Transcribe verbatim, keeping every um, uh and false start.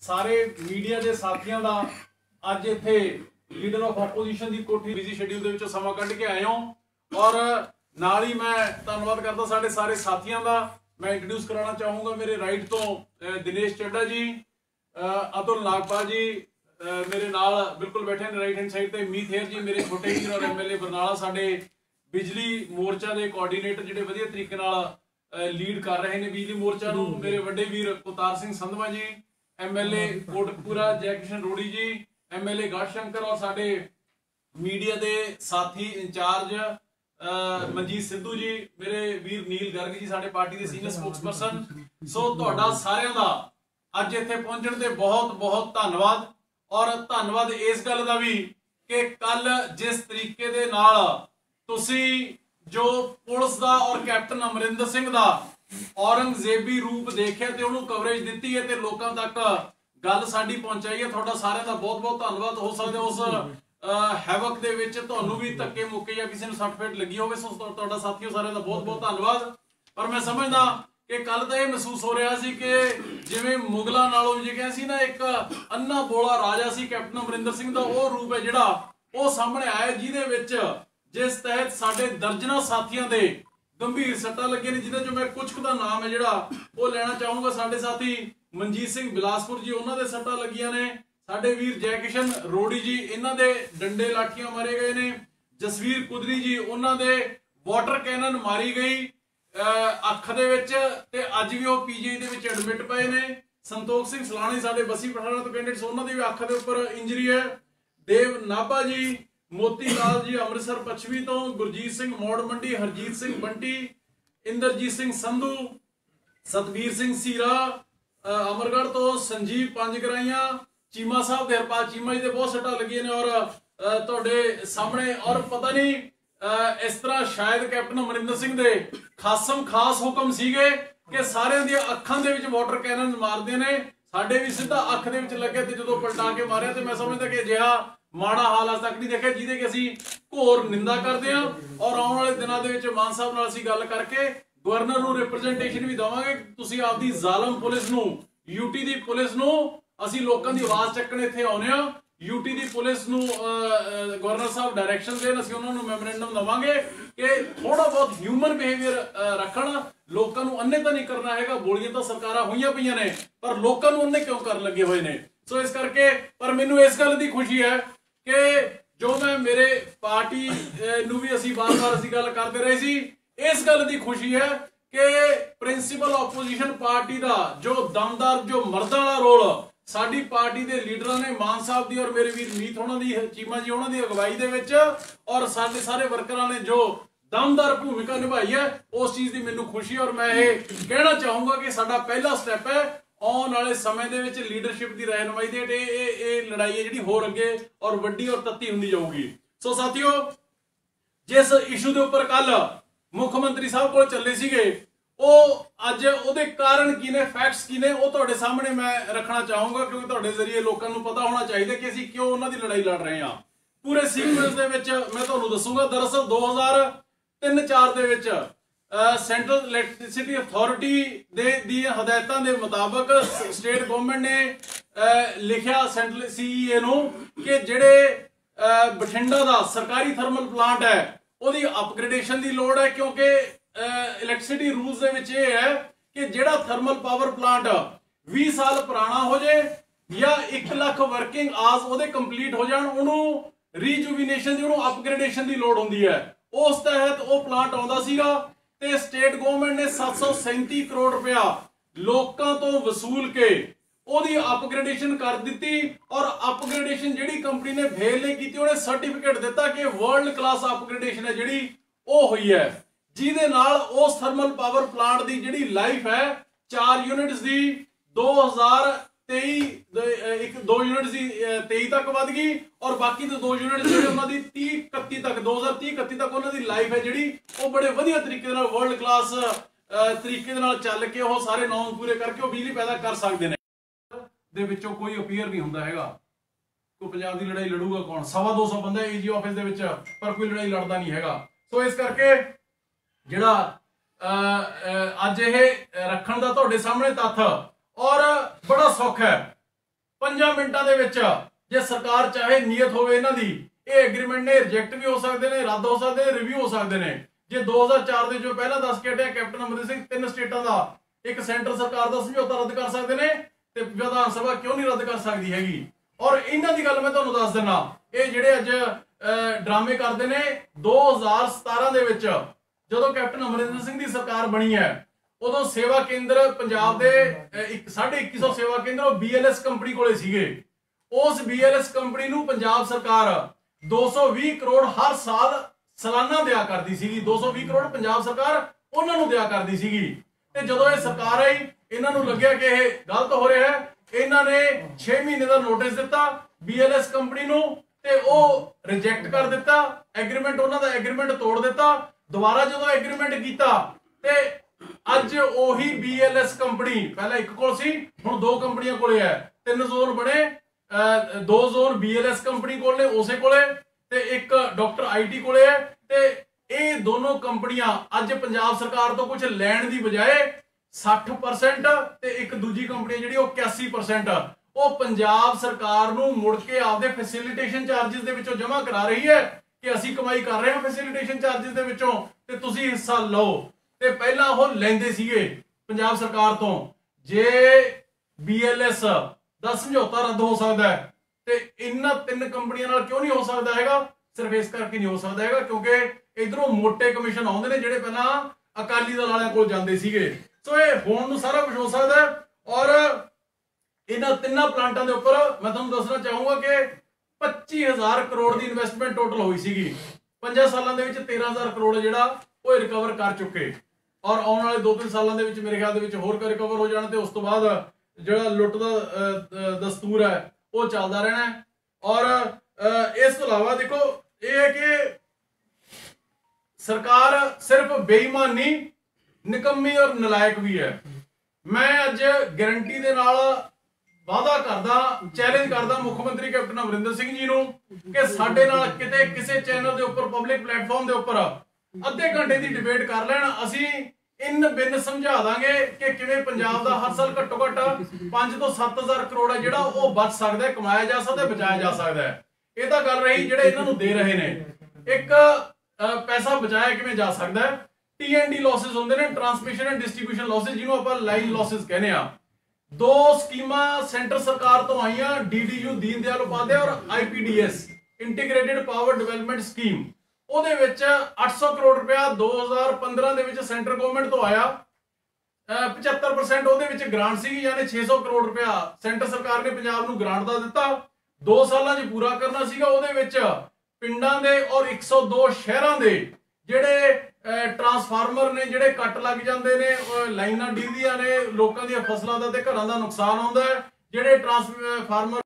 सारे मीडिया के साथियों का अज इत्थे लीडर ऑफ ओपोजिशन की कोठी बिजी शेड्यूल के विचों समा कढ़ के आए हो और नाल ही मैं धन्यवाद करता साडे सारे साथियों का। मैं इंट्रोड्यूस कराना चाहूँगा मेरे राइट तो दिनेश चड्डा जी, अतुल नागपाल जी मेरे नाल बिल्कुल बैठे ने राइट हैंड साइड पे, मीत हेर जी मेरे छोटे वीर और एम एल ए बरनाला साडे बिजली मोर्चा के कोआर्डीनेटर जिहड़े वधिया तरीके नाल लीड कर रहे हैं बिजली मोर्चा नूं, मेरे वड्डे वीर Avtar Singh Sandhwan ji, M L A Kotkapura Jai Kishan Rori ji, M L A Garhshankar और साडे मीडिया के साथी इंचार्ज मनजीत सिद्धू जी, मेरे वीर नील गर्ग जी साडे पार्टी के सीनियर स्पोक्सपर्सन। सो तुहाडा सारिआं दा अज इत्थे पहुंचण ते बहुत बहुत धन्नवाद। और धन्नवाद इस गल का भी कि कल जिस तरीके दे नाल तुसी जो पुलिस दा और कैप्टन अमरिंदर सिंह दा औरंगजेबी रूप देखिया ते उहनूं कवरेज दित्ती है ते लोकां तक गल साडी पहुंचाई है, तुहाडा सारिआं दा बहुत बहुत धन्नवाद। हो सकदा उस हैवक दे विच तुहानूं भी धक्के मुक्के या किसी नूं सट फेट लगी होवे, सो तुहाडा साथियों सारिआं दा बहुत बहुत धन्नवाद। पर मैं समझदा कि कल तो यह महसूस हो रहा सी कि जिवें मुगलों नालों जिह सी ना एक अन्ना बोला राजा सी कैप्टन अमरिंदर सिंह दा वो रूप है जिहड़ा वो सामने आया, जिहदे विच जिस तहत साडे दर्जना साथियों दे गंभीर सट्टां लगे ने, जिन्हां चों मैं कुछ दा नाम है जिहड़ा वो लेना चाहूँगा। साडे साथी मनजीत सिंह बिलासपुर जी, उन्हां दे सट्टां लगियां ने, साडे वीर जय किशन रोड़ी जी इन्हां दे डंडे लाठियां मारे गए ने, जसवीर कुदरी जी उन्हां दे वाटर कैनन मारी गई अख दे विच ते अज भी वो पीजीआई दे विच एडमिट पए ने। संतोख सिंह सलाणी साडे बसी पठाणा तो कैंडिडेट उन्हां दी भी अख दे उपर इंजरी है। देव नाभा जी, मोती लाल जी अमृतसर पश्चिमी तो, गुरजीत सिंह मौड़ मंडी, हरजीत सिंह बंटी, इंदरजीत सिंह संधू, सतबीर सिंह सीरा अमरगढ़ तो, संजीव पंजगराइया, चीमा साहब दे हरपाल चीमा जी दे बहुत सट्टां लगियां ने और तुहाडे सामने। और पता नहीं इस तरह शायद कैप्टन अमरिंदर सिंह दे खासम खास हुक्म सीगे कि सारे दी अखां दे विच वाटर कैनन मारदे ने, साडे भी सीधा अख दे विच लगे ते जदों पलटा के मारिया ते मैं समझदा कि अजिहा माड़ा हाल अज तक नहीं देखिया, जिहदे कि असीं घोर निंदा करदे हां। और आउण वाले दिनां दे विच मान साहब नाल असीं गल करके गवर्नर नूं रिप्रजेंटेशन भी देवांगे कि तुसीं आपदी ज़ालम पुलिस नूं, यूटी दी पुलिस नूं, असीं लोकां दी आवाज़ चक्कण इत्थे आउणे आ, यूटी दी पुलिस नूं गवर्नर साहब डायरैक्शन देण, असीं उन्हां नूं मैमोरेंडम देवांगे कि थोड़ा बहुत ह्यूमन बिहेवियर रखण, लोकां नूं अन्ने तां नहीं करना हैगा। गोलियां तां सरकारां होईयां पईयां ने पर लोकां नूं अन्ने क्यों कर लगे होए ने। सो इस करके पर मैनूं इस गल दी खुशी है कि जो मैं मेरे पार्टी नूं भी असीं बार बार असीं गल करदे रहे सी, इस गल दी खुशी है कि प्रिंसीपल ओपोजिशन पार्टी दा जो दमदार जो मर्दां वाला रोल साडी पार्टी दे लीडरां ने, मान साहब दी और मेरे वीर मीत होना दी, चीमा जी होना दी अगवाई दे विच और साडे सारे वर्करां ने जो दमदार भूमिका निभाई है, उस चीज़ की मैनूं खुशी। और मैं ये कहना चाहूँगा कि साडा पहला स्टैप है आने वाले समय दे विच लीडरशिप की रहनुमाई दे ते ये लड़ाई है जिहड़ी होर अगे और वड्डी और तत्ती हुंदी जाऊगी। सो साथियों, जिस इशू के उपर कल मुख्यमंत्री साहब को चले सीगे वो अज उहदे कारण की ने, फैक्ट्स की ने, वो तुहाडे सामने मैं रखना चाहूँगा क्योंकि तुहाडे जरिए लोगों को पता होना चाहिए कि असीं क्यों उन्हां दी लड़ाई लड़ रहे हैं। पूरे सीक्वेंस दे विच मैं तुहानूं दसूंगा। दरअसल दो हज़ार तीन चार दे विच सेंट्रल इलैक्ट्रिसिटी अथॉरिटी दे दी हदायतां दे मुताबक स्टेट गवर्नमेंट ने लिखिया सेंट्रल सीईए नूं कि जिहड़े बठिंडा दा सरकारी थर्मल प्लांट है उहदी अपग्रेडेशन की लोड़ है, क्योंकि इलैक्ट्रिसिटी रूल्स दे विच ये है कि जिहड़ा थर्मल पावर प्लांट बीस साल पुराना हो जाए या एक लाख वर्किंग आवर्स उहदे कंप्लीट हो जाण, उहनूं रीजुविनेशन उहनूं अपग्रेडेशन की लोड़ हुंदी है। उस तहत वो प्लांट आउंदा सीगा ते स्टेट गवर्नमेंट ने सत्त सौ सैंती करोड़ रुपया लोकां तो वसूल के ओदी अपग्रेडेशन कर दी और अपग्रेडेशन जिहड़ी कंपनी ने फेल नहीं की उन्हें सर्टिफिकेट दिता कि वर्ल्ड क्लास अपग्रेडेशन है जिहड़ी वो हुई है, जिहदे नाल उस थर्मल पावर प्लांट की जिहड़ी लाइफ है चार यूनिट्स की दो हज़ार तेई एक दो यूनिट सी तेई तक वध गई और बाकी तो दो यूनिट जिहड़े उन्हां दी तीह इकत्ती तक दो हज़ार तीह इकत्ती तक उन्हां दी लाइफ है जिहड़ी वो बड़े वधिया तरीके नाल वर्ल्ड क्लास तरीके नाल चल के वो सारे नॉर्म पूरे करके वो बिजली पैदा कर सकते हैं। दे विचों कोई अपीयर नहीं हुंदा हैगा, कोई पंजाब दी लड़ाई लड़ूगा कौन, सवा दो सौ बंदा ईजी ऑफिस दे विच पर कोई लड़ाई लड़दा नहीं हैगा। सो इस करके जिहड़ा अज ये रखण दा तुहाडे सामने तत्थ और बड़ा सौखा है पंजा मिनटां दे विच जे सरकार चाहे नीयत होवे इन्हां दी ਇਹ एग्रीमेंट ने रिजेक्ट भी हो सकते हैं, रद्द हो सकते हैं, रिव्यू हो सकते हैं। जे दो हज़ार चार ਦੇ ਜੋ ਪਹਿਲਾਂ ਦੱਸ ਕੇ ਹਟਿਆ ਕੈਪਟਨ ਅਮਰਿੰਦਰ ਸਿੰਘ ਤਿੰਨ ਸਟੇਟਾਂ ਦਾ ਇੱਕ ਸੈਂਟਰ ਸਰਕਾਰ ਦਾ ਸਮਝੌਤਾ ਰੱਦ ਕਰ ਸਕਦੇ ਨੇ ਤੇ ਵਿਧਾਨ ਸਭਾ ਕਿਉਂ ਨਹੀਂ ਰੱਦ ਕਰ ਸਕਦੀ ਹੈਗੀ। ਔਰ ਇਹਨਾਂ ਦੀ ਗੱਲ ਮੈਂ ਤੁਹਾਨੂੰ ਦੱਸ ਦਿੰਨਾ, ਇਹ ਜਿਹੜੇ ਅੱਜ ਡਰਾਮੇ ਕਰਦੇ ਨੇ ਦੋ ਹਜ਼ਾਰ ਸਤਾਰਾਂ ਦੇ ਵਿੱਚ ਜਦੋਂ ਕੈਪਟਨ ਅਮਰਿੰਦਰ ਸਿੰਘ ਦੀ ਸਰਕਾਰ ਬਣੀ ਹੈ ਉਦੋਂ ਸੇਵਾ ਕੇਂਦਰ ਪੰਜਾਬ ਦੇ ਇੱਕ ਸਾਢੇ ਇੱਕੀ ਸੌ ਸੇਵਾ ਕੇਂਦਰ ਉਹ ਬੀਐਲਐਸ ਕੰਪਨੀ ਕੋਲੇ ਸੀਗੇ। ਉਸ ਬੀਐਲਐਸ ਕੰਪਨੀ ਨੂੰ ਪੰਜਾਬ ਸਰਕਾਰ दो सौ बीस करोड़ हर साल सालाना दिया करती सी। दो सौ बीस करोड़ पंजाब सरकार उन्होंने दिया करती सी ते जदों ये सरकार आई इन्हों लग्या कि यह गलत हो रहा है। इन्होंने छे महीने का नोटिस दिता बीएलएस कंपनी नूं ते ओह रिजेक्ट कर दिता एग्रीमेंट, उन्हों का एग्रीमेंट तोड़ दिता। दोबारा जदों एग्रीमेंट किया ते अज ओही बीएलएस कंपनी पहले एक कोल सी हुण दो कंपनियां कोले है, तीन जोन बने, दो जोन बीएलएस कंपनी कोल ने उसे कोले ते एक डॉक्टर आईटी कोले है ते ये दोनों कंपनियां अज पंजाब सरकार तो कुछ लैण दी बजाय साठ परसेंट ते एक दूजी कंपनी जिहड़ी ओह इक्यासी परसेंट ਉਹ ਪੰਜਾਬ ਸਰਕਾਰ ਨੂੰ ਮੁੜ ਕੇ ਆਪਦੇ ਫੈਸਿਲਿਟੇਸ਼ਨ ਚਾਰजेस ਦੇ ਵਿੱਚੋਂ ਜਮ੍ਹਾਂ ਕਰਾ ਰਹੀ ਹੈ ਕਿ ਅਸੀਂ ਕਮਾਈ ਕਰ ਰਹੇ ਹਾਂ ਫੈਸਿਲਿਟੇਸ਼ਨ ਚਾਰजेस ਦੇ ਵਿੱਚੋਂ ਤੇ ਤੁਸੀਂ ਹਿੱਸਾ ਲਓ। ਤੇ ਪਹਿਲਾਂ ਉਹ ਲੈਂਦੇ ਸੀਗੇ ਪੰਜਾਬ ਸਰਕਾਰ ਤੋਂ। ਜੇ ਬੀਐਲਐਸ ਦਾ ਸਮਝੌਤਾ ਰੱਦ ਹੋ ਸਕਦਾ ਹੈ ਤੇ ਇਹਨਾਂ ਤਿੰਨ ਕੰਪਨੀਆਂ ਨਾਲ ਕਿਉਂ ਨਹੀਂ ਹੋ ਸਕਦਾ ਹੈਗਾ? ਸਿਰਫ ਇਸ ਕਰਕੇ ਨਹੀਂ ਹੋ ਸਕਦਾ ਹੈਗਾ ਕਿਉਂਕਿ ਇਧਰੋਂ ਮੋٹے ਕਮਿਸ਼ਨ ਆਉਂਦੇ ਨੇ ਜਿਹੜੇ ਪਹਿਲਾਂ ਅਕਾਲੀ ਦਲ ਵਾਲਿਆਂ ਕੋਲ ਜਾਂਦੇ ਸੀਗੇ। ਸੋ ਇਹ ਹੁਣ ਨੂੰ ਸਾਰਾ ਕੁਝ ਹੋ ਸਕਦਾ ਹੈ। ਔਰ ਇਹਨਾਂ ਤਿੰਨਾਂ ਪਲਾਂਟਾਂ ਦੇ ਉੱਪਰ ਮੈਂ ਤੁਹਾਨੂੰ ਦੱਸਣਾ ਚਾਹੂੰਗਾ ਕਿ पच्ची हज़ार करोड़ की इन्वेस्टमेंट टोटल हुई सी। पंजा सालों के विच तेरह हज़ार करोड़ जिहड़ा वो रिकवर कर चुके और आने वाले दो तीन सालों के विच मेरे ख्याल दे विच होर रिकवर हो जाने ते उस तो बाद जिहड़ा लुट दा दस्तूर है वो चलदा रहना है। और इस तो इलावा देखो ये है कि सरकार सिर्फ बेईमान नहीं निकम्मी और नलायक भी है। मैं अज गारंटी दे नाल वादा करदा चैलेंज करदा मुख्यमंत्री कैप्टन अमरिंदर सिंह जी नूं कि साडे नाल किते किसी चैनल दे उपर पब्लिक प्लेटफॉर्म दे उपर अद्धे घंटे दी डिबेट कर लैण, असीं इन बिन समझा दांगे कि किवें पंजाब दा हर साल घट्टो घट्ट पांच तो सत्त हज़ार करोड़ है जिहड़ा वो बच सकदा है, कमाया जा सकदा है, बचाया जा सकदा है। ये तां गल रही जिहड़े इन्हां नूं दे रहे ने। एक पैसा बचाया किवें जा सकदा है? टी एंड डी लॉसेस हुंदे ने, ट्रांसमिशन एंड डिस्ट्रीब्यूशन लॉसेस जिन्हों आपां लाइन लॉसेस कहने आ। दो स्कीमा सेंटर सरकार तो आईयां, डीडीयू दीन दयाल उपाध्याय और IPDS integrated power development scheme. ਉਹਦੇ ਵਿੱਚ ਅੱਠ सौ करोड़ रुपया दो हज़ार पंद्रह ਦੇ ਵਿੱਚ ਸੈਂਟਰ ਗਵਰਨਮੈਂਟ ਤੋਂ ਆਇਆ। पचहत्तर परसेंट ਉਹਦੇ ਵਿੱਚ ਗ੍ਰਾਂਟ ਸੀ, ਯਾਨੀ छह सौ करोड़ रुपया ਸੈਂਟਰ ਸਰਕਾਰ ਨੇ ਪੰਜਾਬ ਨੂੰ ਗ੍ਰਾਂਟ ਦਾ ਦਿੱਤਾ। ਦੋ ਸਾਲਾਂ 'ਚ ਪੂਰਾ ਕਰਨਾ ਸੀਗਾ। ਉਹਦੇ ਵਿੱਚ ਪਿੰਡਾਂ ਦੇ ਔਰ एक सौ दो ਸ਼ਹਿਰਾਂ ਦੇ ਜਿਹੜੇ ट्रांसफार्मर ने जिहड़े कट लग जाते हैं, लाइनां डिगदियां ने, लोकां दी फसलां दा ते घरां दा नुकसान होंदा है। जिहड़े ट्रांसफार्मर